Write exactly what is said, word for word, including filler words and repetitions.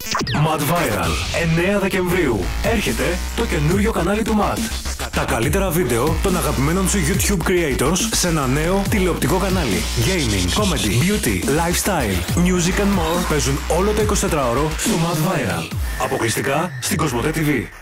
Mad Viral, εννέα Δεκεμβρίου. Έρχεται το καινούριο κανάλι του Mad. Τα καλύτερα βίντεο των αγαπημένων σου YouTube creators σε ένα νέο τηλεοπτικό κανάλι. Gaming, comedy, beauty, lifestyle, music and more παίζουν όλο το εικοσιτετράωρο στο Mad Viral. Αποκλειστικά στην Κοσμοτέ τι βι.